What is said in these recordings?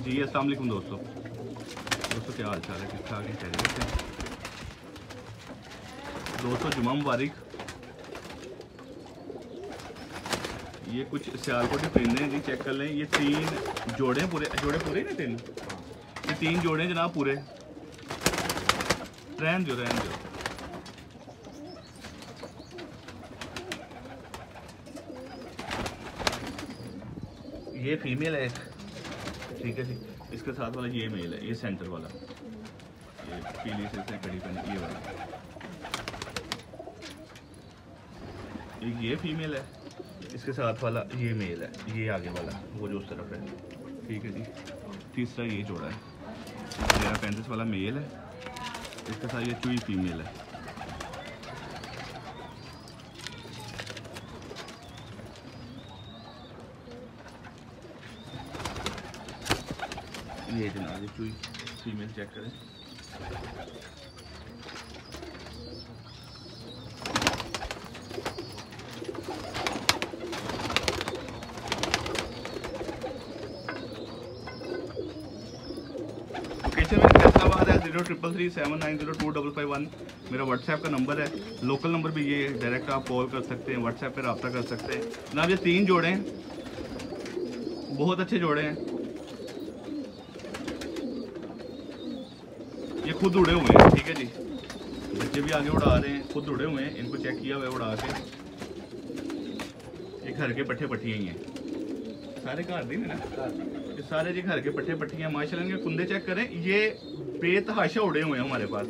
जी अस्सलाम वालेकुम दोस्तों क्या हाल चाल है, ठीक ठाक है, खैरियत से दोस्तों। जुम्मा मुबारक। ये कुछ सियालकोटी परिंदे हैं जी, चेक कर लें। ये 3 जोड़े पूरे ना 3, ये 3 जोड़े जनाब पूरे। रहन दो। ये फीमेल है, ठीक है जी। इसके साथ वाला ये मेल है, ये सेंटर वाला, ये पीली से कड़ी पहनी, ये वाला ये फीमेल है। इसके साथ वाला ये मेल है, ये आगे वाला वो जो उस तरफ है, ठीक है जी। तीसरा ये जोड़ा है, 1335 वाला मेल है। इसके साथ ये चुई फीमेल है। ये जनाब ये चुई फीमेल चेक करें। लोकेशन में फैसलाबाद है, 0337902551 मेरा व्हाट्सएप का नंबर है। लोकल नंबर भी ये है, डायरेक्ट आप कॉल कर सकते हैं, व्हाट्सएप पर रब्ता कर सकते हैं जनाब। ये 3 जोड़े हैं, बहुत अच्छे जोड़े हैं। ये खुद उड़े हुए हैं, ठीक है जी। बच्चे भी आगे उड़ा रहे हैं, खुद उड़े हुए हैं। इनको चेक किया हुआ है उड़ा के। ये घर के पट्ठे पट्टियाँ ही हैं, सारे घर दी ना, ये सारे जी घर के पट्ठे पट्टियाँ। माशाल्लाह इनके कुंदे चेक करें, ये बेतहाशा उड़े हुए हैं हमारे पास।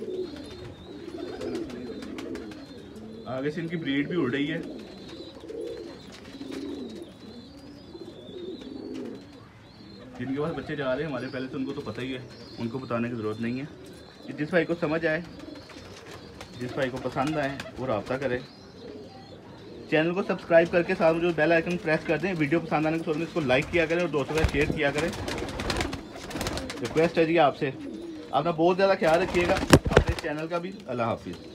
आगे से इनकी ब्रीड भी उड़ रही है। जिनके पास बच्चे जा रहे हैं हमारे पहले से, उनको तो पता ही है, उनको बताने की ज़रूरत नहीं है। जिस भाई को समझ आए, जिस भाई को पसंद आए वो रब्ता करे। चैनल को सब्सक्राइब करके साथ में जो बेल आइकन प्रेस कर दें। वीडियो पसंद आने के बाद इसको लाइक किया करें और दोस्तों का शेयर किया करें। रिक्वेस्ट है जी आपसे। अपना बहुत ज़्यादा ख्याल रखिएगा, अपने चैनल का भी। अल्लाह हाफिज़।